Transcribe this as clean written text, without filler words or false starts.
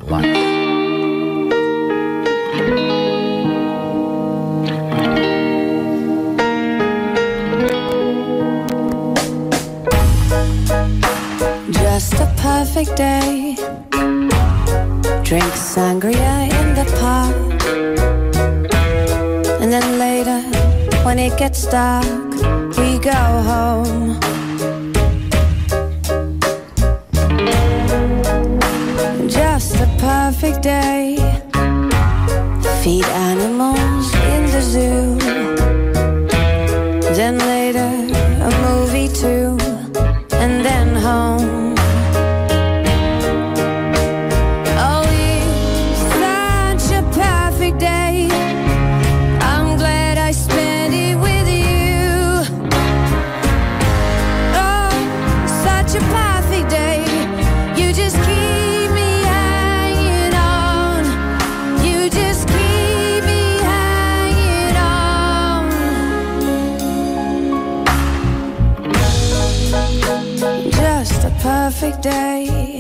life. Just a perfect day. Drink sangria in the park. And then later, when it gets dark, we go home. Just a perfect day. Feed animals in the zoo. Then later, a movie too. And then home. Oh, it's such a perfect day. I'm glad I spent it with you. Oh, such a perfect day. You just keep me hanging on. You just keep me hanging on. Just a perfect day.